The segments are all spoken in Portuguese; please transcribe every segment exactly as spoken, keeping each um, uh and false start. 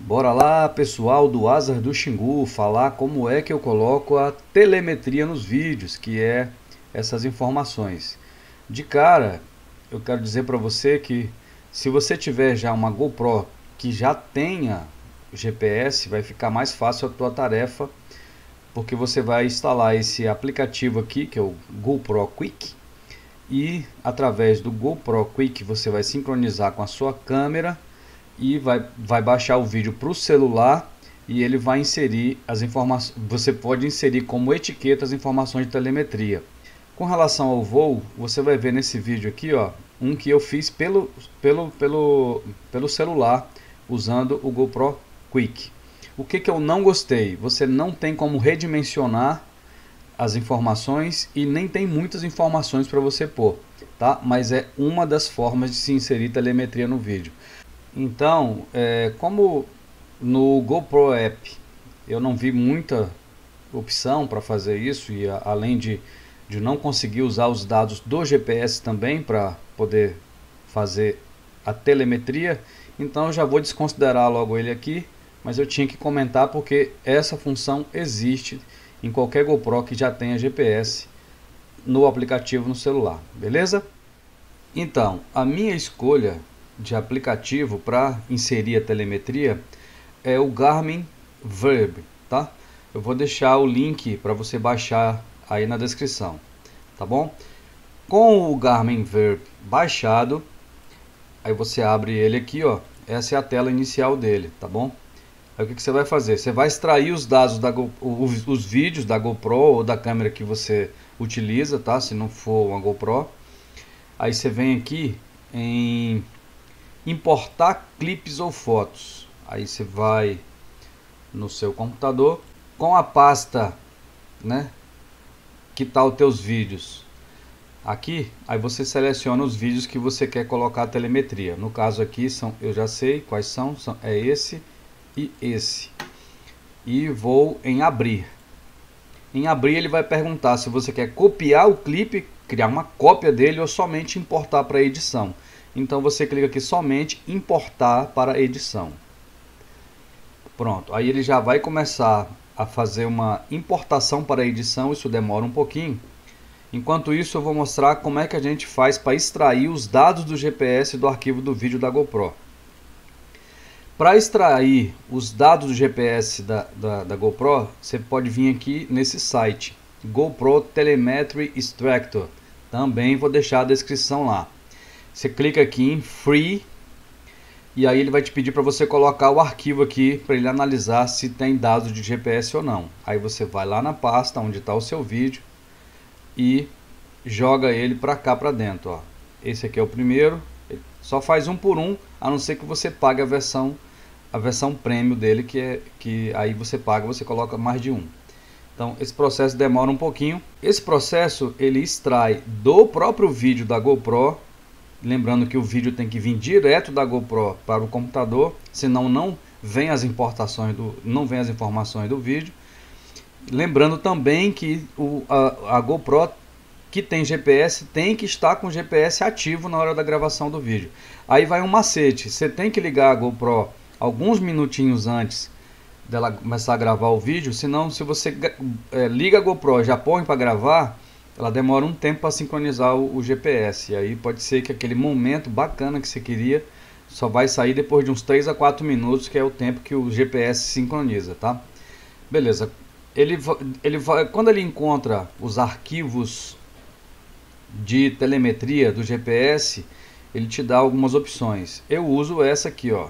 Bora lá, pessoal do Azar do Xingu, falar como é que eu coloco a telemetria nos vídeos, que é essas informações. De cara, eu quero dizer para você que se você tiver já uma GoPro que já tenha G P S, vai ficar mais fácil a tua tarefa, porque você vai instalar esse aplicativo aqui, que é o GoPro Quick, e através do GoPro Quick você vai sincronizar com a sua câmera e vai, vai baixar o vídeo para o celular e ele vai inserir as informações. Você pode inserir como etiqueta as informações de telemetria. Com relação ao voo, você vai ver nesse vídeo aqui, ó, um que eu fiz pelo, pelo, pelo, pelo celular usando o GoPro Quick. O que, que eu não gostei? Você não tem como redimensionar as informações e nem tem muitas informações para você pôr, tá? Mas é uma das formas de se inserir telemetria no vídeo. Então, é, como no GoPro App eu não vi muita opção para fazer isso, e a, além de, de não conseguir usar os dados do G P S também para poder fazer a telemetria, então eu já vou desconsiderar logo ele aqui, mas eu tinha que comentar porque essa função existe em qualquer GoPro que já tenha G P S no aplicativo no celular, beleza? Então, a minha escolha de aplicativo para inserir a telemetria é o Garmin Verb, tá? Eu vou deixar o link para você baixar aí na descrição, tá bom? Com o Garmin Verb baixado, aí você abre ele aqui, ó. Essa é a tela inicial dele, tá bom? Aí o que, que você vai fazer? Você vai extrair os dados da Go, os, os vídeos da GoPro ou da câmera que você utiliza, tá? Se não for uma GoPro, aí você vem aqui em importar clipes ou fotos. Aí você vai no seu computador com a pasta, né, que tá os teus vídeos aqui. Aí você seleciona os vídeos que você quer colocar a telemetria. No caso aqui são, eu já sei quais são, são é esse e esse. E vou em abrir. Em abrir ele vai perguntar se você quer copiar o clipe, criar uma cópia dele ou somente importar para edição. Então você clica aqui somente importar para edição. Pronto, aí ele já vai começar a fazer uma importação para edição, isso demora um pouquinho. Enquanto isso eu vou mostrar como é que a gente faz para extrair os dados do G P S do arquivo do vídeo da GoPro. Para extrair os dados do G P S da, da, da GoPro, você pode vir aqui nesse site, GoPro Telemetry Extractor. Também vou deixar a descrição lá. Você clica aqui em Free e aí ele vai te pedir para você colocar o arquivo aqui para ele analisar se tem dados de G P S ou não. Aí você vai lá na pasta onde está o seu vídeo e joga ele para cá para dentro, ó. Esse aqui é o primeiro. Só faz um por um, a não ser que você pague a versão a versão premium dele, que é que aí você paga, você coloca mais de um. Então esse processo demora um pouquinho. Esse processo ele extrai do próprio vídeo da GoPro. Lembrando que o vídeo tem que vir direto da GoPro para o computador, senão não vem as importações do, não vem as informações do vídeo. Lembrando também que o, a, a GoPro que tem G P S tem que estar com o G P S ativo na hora da gravação do vídeo. Aí vai um macete, você tem que ligar a GoPro alguns minutinhos antes dela começar a gravar o vídeo, senão se você é, liga a GoPro e já põe para gravar, ela demora um tempo para sincronizar o, o G P S, e aí pode ser que aquele momento bacana que você queria só vai sair depois de uns três a quatro minutos, que é o tempo que o G P S sincroniza, tá? Beleza, ele, ele vai, quando ele encontra os arquivos de telemetria do G P S, ele te dá algumas opções. Eu uso essa aqui, ó.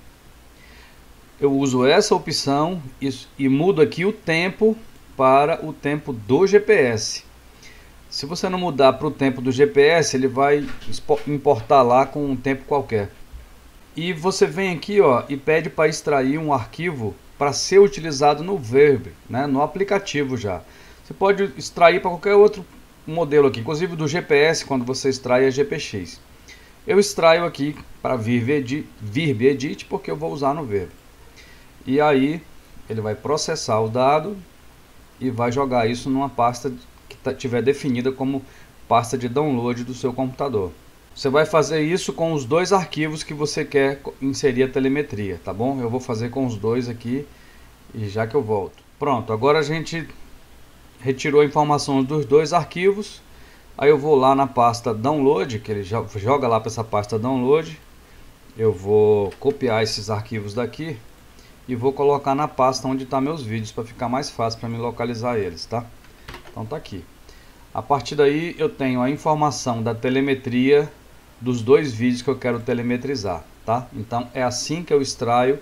Eu uso essa opção e, e mudo aqui o tempo para o tempo do G P S. Se você não mudar para o tempo do G P S, ele vai importar lá com um tempo qualquer. E você vem aqui, ó, e pede para extrair um arquivo para ser utilizado no Verb, né, no aplicativo já. Você pode extrair para qualquer outro modelo aqui, inclusive do G P S, quando você extrai é G P X. Eu extraio aqui para Verb Edit, Verb Edit, porque eu vou usar no Verb. E aí ele vai processar o dado e vai jogar isso numa pasta que tiver definida como pasta de download do seu computador. Você vai fazer isso com os dois arquivos que você quer inserir a telemetria, tá bom? Eu vou fazer com os dois aqui e já que eu volto. Pronto, agora a gente retirou a informação dos dois arquivos. Aí eu vou lá na pasta download, que ele joga lá para essa pasta download. Eu vou copiar esses arquivos daqui e vou colocar na pasta onde está meus vídeos, para ficar mais fácil para me localizar eles, tá? Então tá aqui. A partir daí eu tenho a informação da telemetria dos dois vídeos que eu quero telemetrizar, tá? Então é assim que eu extraio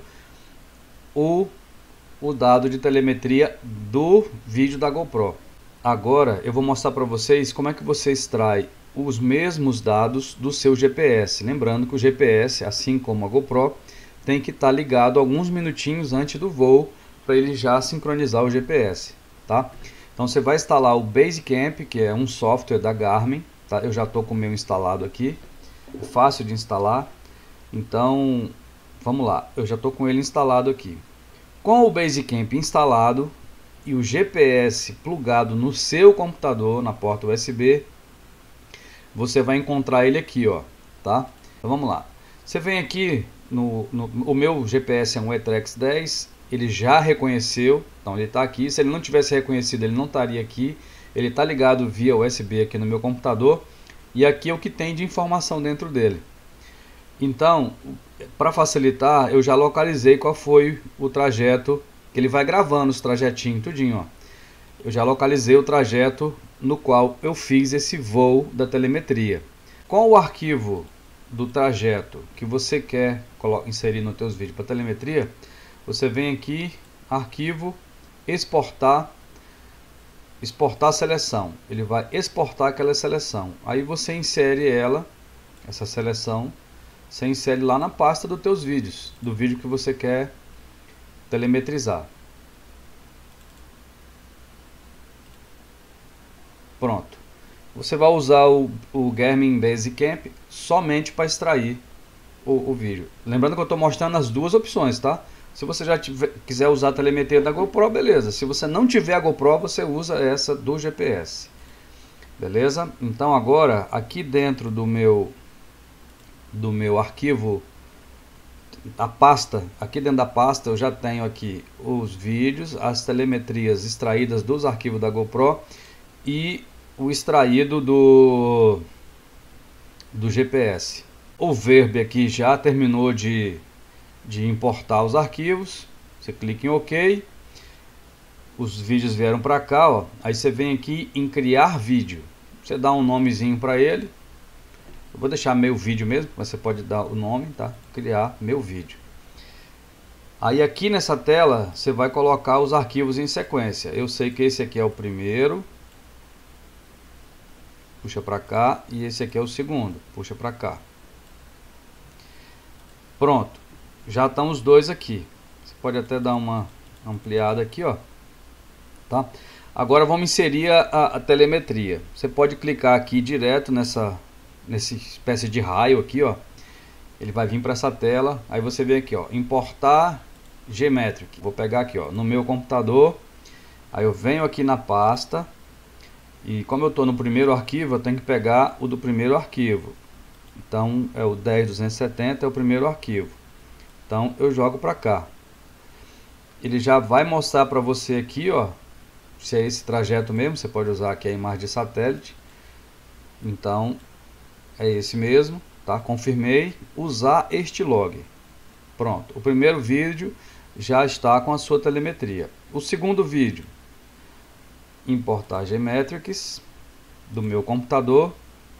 o, o dado de telemetria do vídeo da GoPro. Agora eu vou mostrar para vocês como é que você extrai os mesmos dados do seu G P S. Lembrando que o G P S, assim como a GoPro, tem que estar ligado alguns minutinhos antes do voo para ele já sincronizar o G P S, tá? Então você vai instalar o Basecamp, que é um software da Garmin, tá? Eu já estou com o meu instalado aqui, é fácil de instalar. Então vamos lá, eu já estou com ele instalado aqui. Com o Basecamp instalado e o G P S plugado no seu computador na porta U S B, você vai encontrar ele aqui, ó, tá? Então vamos lá. Você vem aqui no, no o meu G P S é um Etrex dez, ele já reconheceu, então ele está aqui. Se ele não tivesse reconhecido, ele não estaria aqui. Ele está ligado via U S B aqui no meu computador e aqui é o que tem de informação dentro dele. Então, para facilitar, eu já localizei qual foi o trajeto que ele vai gravando, os trajetinhos tudinho, ó. Eu já localizei o trajeto no qual eu fiz esse voo da telemetria. Com o arquivo do trajeto que você quer inserir nos teus vídeos para telemetria, você vem aqui, arquivo, exportar, exportar a seleção. Ele vai exportar aquela seleção. Aí você insere ela, essa seleção, você insere lá na pasta dos teus vídeos, do vídeo que você quer telemetrizar. Pronto. Você vai usar o, o Garmin Basecamp somente para extrair o, o vídeo. Lembrando que eu estou mostrando as duas opções, tá? Se você já tiver, quiser usar a telemetria da GoPro, beleza. Se você não tiver a GoPro, você usa essa do G P S. Beleza? Então agora, aqui dentro do meu, do meu arquivo, a pasta, aqui dentro da pasta eu já tenho aqui os vídeos, as telemetrias extraídas dos arquivos da GoPro e o extraído do, do G P S. O Verb aqui já terminou de, de importar os arquivos. Você clica em OK. Os vídeos vieram para cá, ó. Aí você vem aqui em criar vídeo. Você dá um nomezinho para ele. Eu vou deixar meu vídeo mesmo, mas você pode dar o nome, tá? Criar meu vídeo. Aí aqui nessa tela você vai colocar os arquivos em sequência. Eu sei que esse aqui é o primeiro. Puxa para cá, e esse aqui é o segundo, puxa para cá. Pronto, já estão os dois aqui. Você pode até dar uma ampliada aqui, ó, tá? Agora vamos inserir a, a telemetria. Você pode clicar aqui direto nessa, nessa espécie de raio aqui, ó. Ele vai vir para essa tela. Aí você vem aqui, ó, importar Geometric. Vou pegar aqui, ó, no meu computador. Aí eu venho aqui na pasta. E como eu estou no primeiro arquivo, eu tenho que pegar o do primeiro arquivo. Então é o dez duzentos e setenta, é o primeiro arquivo. Então eu jogo para cá. Ele já vai mostrar para você aqui, ó, se é esse trajeto mesmo. Você pode usar aqui a imagem de satélite. Então é esse mesmo, tá? Confirmei. Usar este log. Pronto. O primeiro vídeo já está com a sua telemetria. O segundo vídeo, importar Geometrics do meu computador.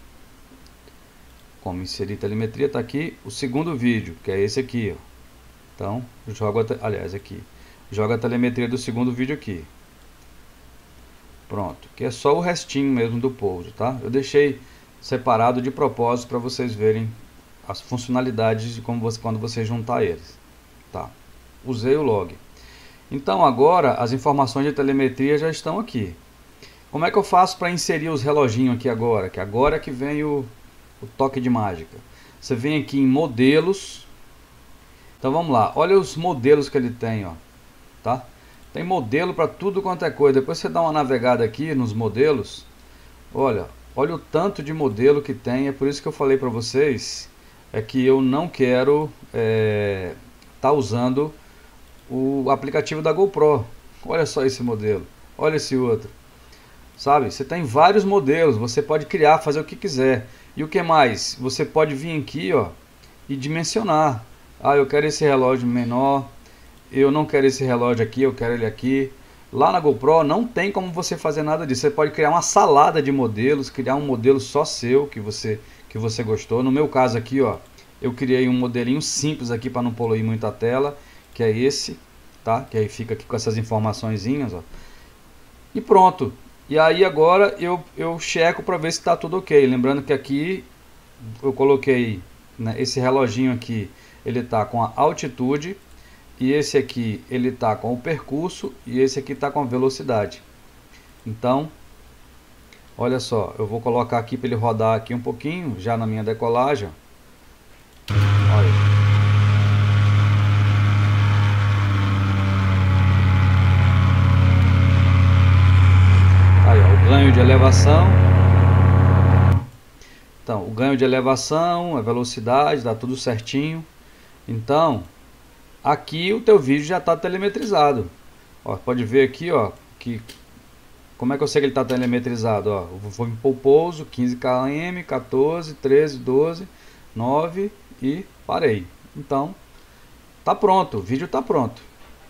Como inserir telemetria, está aqui o segundo vídeo, que é esse aqui, ó. Então joga, aliás, aqui joga a telemetria do segundo vídeo aqui. Pronto, que é só o restinho mesmo do pouso, tá? Eu deixei separado de propósito para vocês verem as funcionalidades de como você, quando você juntar eles, tá? Usei o log. Então agora as informações de telemetria já estão aqui. Como é que eu faço para inserir os reloginhos aqui agora? Que agora é que vem o, o toque de mágica. Você vem aqui em modelos. Então vamos lá, olha os modelos que ele tem, ó, tá? Tem modelo para tudo quanto é coisa. Depois você dá uma navegada aqui nos modelos. Olha, Olha o tanto de modelo que tem. É por isso que eu falei para vocês é que eu não quero é, tá usando o aplicativo da GoPro. Olha só esse modelo, olha esse outro, sabe? Você tem vários modelos, você pode criar, fazer o que quiser. E o que mais? Você pode vir aqui, ó, e dimensionar. Ah, eu quero esse relógio menor, eu não quero esse relógio aqui, eu quero ele aqui. Lá na GoPro não tem como você fazer nada disso. Você pode criar uma salada de modelos, criar um modelo só seu que você que você gostou. No meu caso aqui, ó, eu criei um modelinho simples aqui para não poluir muito a tela, que é esse, tá? Que aí fica aqui com essas informaçõezinhas, ó. E pronto. E aí agora eu eu checo para ver se está tudo ok. Lembrando que aqui eu coloquei, né, esse reloginho aqui, ele tá com a altitude. E esse aqui ele está com o percurso e esse aqui está com a velocidade. Então, olha só, eu vou colocar aqui para ele rodar aqui um pouquinho, já na minha decolagem. Olha. Aí, ó, o ganho de elevação. Então, o ganho de elevação, a velocidade, dá tudo certinho. Então, aqui o teu vídeo já está telemetrizado. Ó, pode ver aqui, ó, que como é que eu sei que ele está telemetrizado? Ó, eu vou impor o pouso, quinze quilômetros, quatorze, treze, doze, nove e parei. Então, tá pronto, o vídeo está pronto.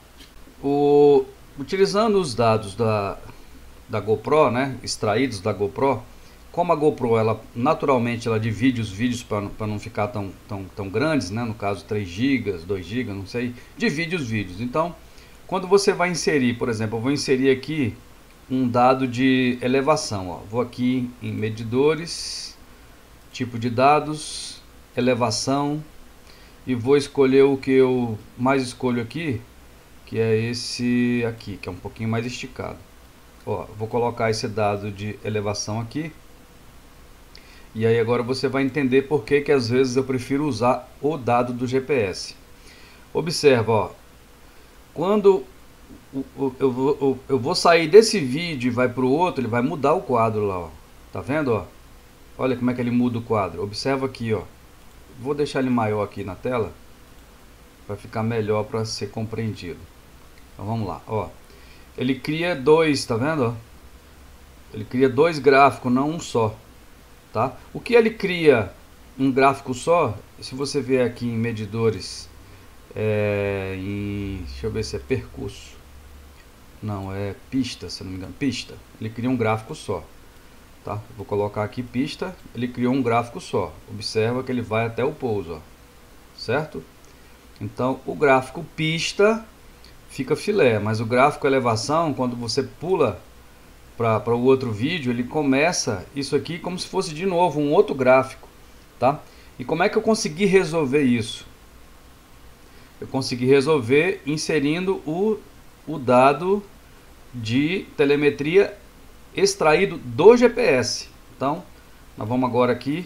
O, utilizando os dados da, da GoPro, né, extraídos da GoPro, como a GoPro, ela naturalmente ela divide os vídeos para não ficar tão, tão, tão grandes, né? No caso três gigas, dois gigas, não sei, divide os vídeos. Então, quando você vai inserir, por exemplo, eu vou inserir aqui um dado de elevação, ó. Vou aqui em medidores, tipo de dados, elevação, e vou escolher o que eu mais escolho aqui, que é esse aqui, que é um pouquinho mais esticado. Ó, vou colocar esse dado de elevação aqui. E aí agora você vai entender por que que às vezes eu prefiro usar o dado do G P S. Observa, ó, quando eu vou, eu vou sair desse vídeo e vai para o outro, ele vai mudar o quadro lá, ó. Tá vendo, ó? Olha como é que ele muda o quadro. Observa aqui, ó. Vou deixar ele maior aqui na tela para ficar melhor para ser compreendido. Então vamos lá, ó. Ele cria dois, tá vendo, ó? Ele cria dois gráficos, não um só. Tá? O que ele cria um gráfico só, se você vier aqui em medidores, é, em, deixa eu ver se é percurso, não, é pista, se não me engano, pista, ele cria um gráfico só, tá? Vou colocar aqui pista, ele criou um gráfico só, observa que ele vai até o pouso, ó, certo? Então o gráfico pista fica filé, mas o gráfico elevação, quando você pula para o outro vídeo, ele começa isso aqui como se fosse de novo um outro gráfico, tá? E como é que eu consegui resolver isso? Eu consegui resolver inserindo o, o dado de telemetria extraído do G P S. Então, nós vamos agora aqui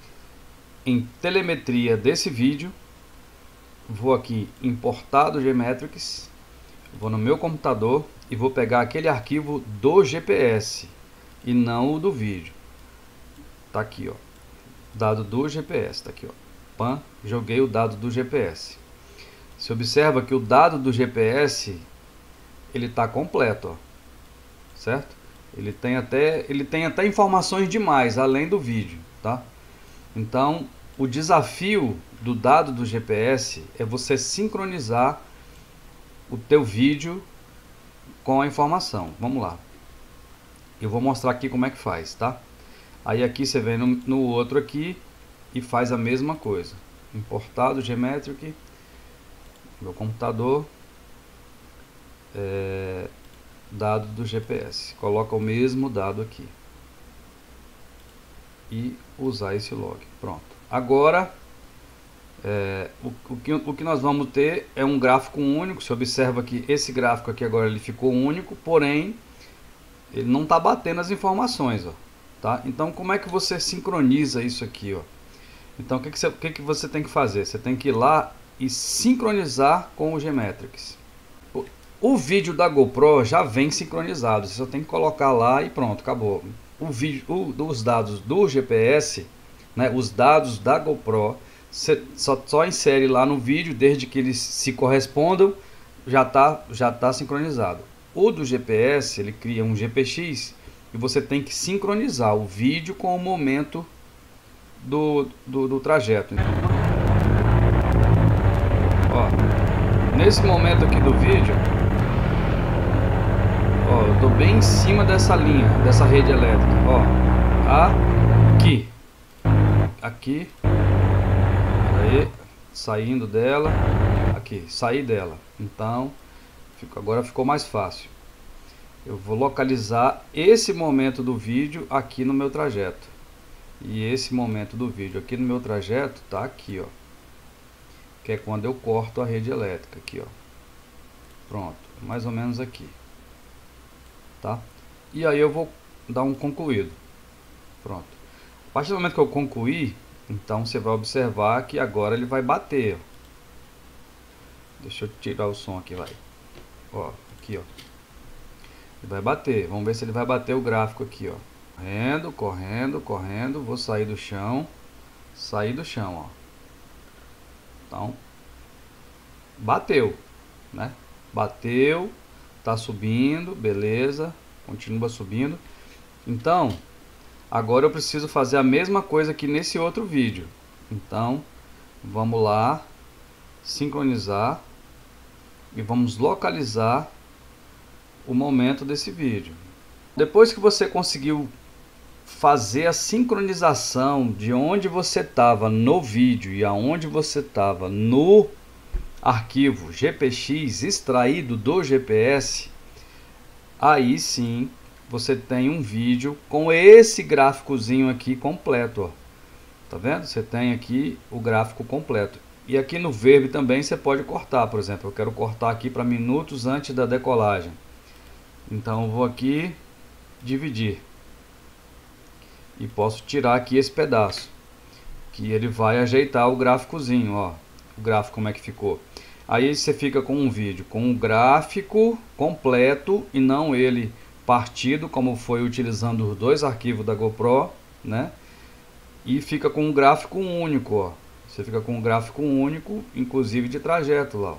em telemetria desse vídeo, vou aqui em portado Geometrics, vou no meu computador e vou pegar aquele arquivo do G P S e não o do vídeo. Tá aqui, ó, dado do G P S, tá aqui, ó. Pam, joguei o dado do G P S. Você observa que o dado do G P S ele tá completo, ó, certo? Ele tem até ele tem até informações demais além do vídeo, tá? Então, o desafio do dado do G P S é você sincronizar o teu vídeo com a informação. Vamos lá. Eu vou mostrar aqui como é que faz, tá? Aí aqui você vem no, no outro aqui e faz a mesma coisa. Importado Geometric, meu computador, é, dado do G P S. Coloca o mesmo dado aqui e usar esse log. Pronto. Agora É, o, o, que, o que nós vamos ter é um gráfico único. Você observa que esse gráfico aqui agora ele ficou único, porém ele não está batendo as informações, ó, tá? Então como é que você sincroniza isso aqui, ó? Então o que, que, você, o que, que você tem que fazer? Você tem que ir lá e sincronizar com o Geometrics. O vídeo da GoPro já vem sincronizado, você só tem que colocar lá e pronto, acabou. o vídeo, o, os dados do G P S, né, os dados da GoPro, você só, só insere lá no vídeo, desde que eles se correspondam, já está já tá sincronizado. O do G P S, ele cria um G P X e você tem que sincronizar o vídeo com o momento do, do, do trajeto. Então, ó, nesse momento aqui do vídeo, ó, eu tô bem em cima dessa linha, dessa rede elétrica, ó, aqui, aqui, aí, saindo dela, aqui, sair dela. Então, fico, agora ficou mais fácil. Eu vou localizar esse momento do vídeo aqui no meu trajeto. E esse momento do vídeo aqui no meu trajeto tá aqui, ó, que é quando eu corto a rede elétrica aqui, ó. Pronto, mais ou menos aqui. Tá? E aí eu vou dar um concluído. Pronto. A partir do momento que eu concluir, então você vai observar que agora ele vai bater. Ó. Deixa eu tirar o som aqui, vai. Ó, aqui, ó. Ele vai bater. Vamos ver se ele vai bater o gráfico aqui, ó. Correndo, correndo, correndo. Vou sair do chão. Sair do chão, ó. Então, bateu, né? Bateu. Tá subindo, beleza, continua subindo. Então, agora eu preciso fazer a mesma coisa que nesse outro vídeo. Então, vamos lá, sincronizar e vamos localizar o momento desse vídeo. Depois que você conseguiu fazer a sincronização de onde você estava no vídeo e aonde você estava no arquivo G P X extraído do G P S, aí sim você tem um vídeo com esse gráficozinho aqui completo, ó. Tá vendo? Você tem aqui o gráfico completo. E aqui no Verb também você pode cortar, por exemplo, eu quero cortar aqui para minutos antes da decolagem. Então eu vou aqui dividir e posso tirar aqui esse pedaço, que ele vai ajeitar o gráficozinho, ó. O gráfico como é que ficou. Aí você fica com um vídeo com um gráfico completo e não ele partido, como foi utilizando os dois arquivos da GoPro, né? E fica com um gráfico único, ó. Você fica com um gráfico único, inclusive de trajeto lá, ó.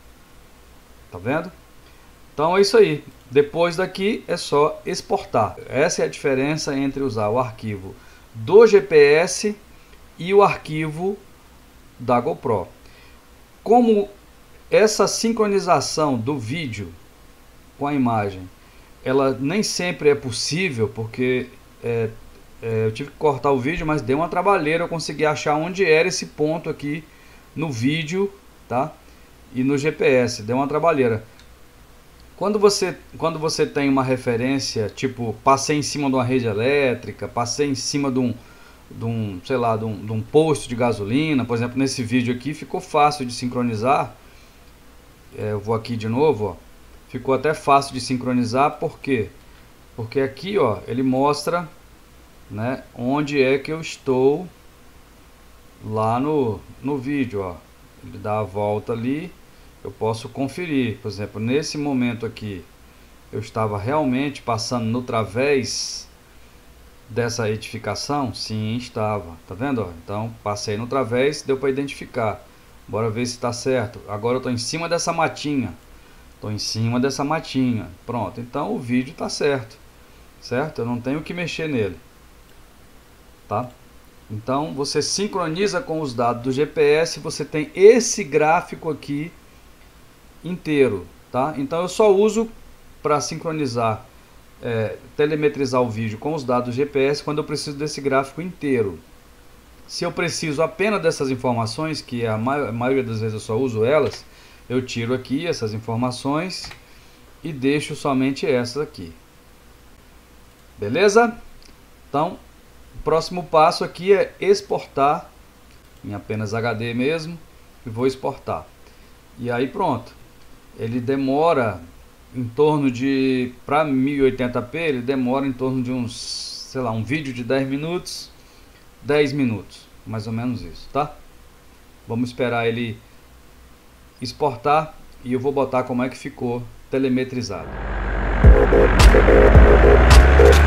Tá vendo? Então é isso aí. Depois daqui é só exportar. Essa é a diferença entre usar o arquivo do G P S e o arquivo da GoPro. Como essa sincronização do vídeo com a imagem, ela nem sempre é possível, porque é, é, eu tive que cortar o vídeo, mas deu uma trabalheira eu consegui achar onde era esse ponto aqui no vídeo, tá? E no G P S, deu uma trabalheira. Quando você, quando você tem uma referência, tipo, passei em cima de uma rede elétrica, passei em cima de um, de um sei lá, de um, de um posto de gasolina, por exemplo, nesse vídeo aqui ficou fácil de sincronizar. É, eu vou aqui de novo, ó. Ficou até fácil de sincronizar, por quê? Porque aqui, ó, ele mostra, né, onde é que eu estou lá no, no vídeo, ó. Ele dá a volta ali, eu posso conferir. Por exemplo, nesse momento aqui, eu estava realmente passando no través dessa edificação? Sim, estava. Tá vendo, ó? Então, passei no través, deu para identificar. Bora ver se está certo. Agora eu estou em cima dessa matinha. Estou em cima dessa matinha. Pronto, então o vídeo está certo. Certo? Eu não tenho que mexer nele. Tá? Então você sincroniza com os dados do G P S. Você tem esse gráfico aqui inteiro. Tá? Então eu só uso para sincronizar, é, telemetrizar o vídeo com os dados do G P S quando eu preciso desse gráfico inteiro. Se eu preciso apenas dessas informações, que a, ma a maioria das vezes eu só uso elas, eu tiro aqui essas informações e deixo somente essas aqui. Beleza? Então, o próximo passo aqui é exportar em apenas H D mesmo e vou exportar. E aí pronto. Ele demora em torno de, para mil e oitenta p, ele demora em torno de uns, sei lá, um vídeo de dez minutos, dez minutos, mais ou menos isso, tá? Vamos esperar ele exportar e eu vou botar como é que ficou telemetrizado.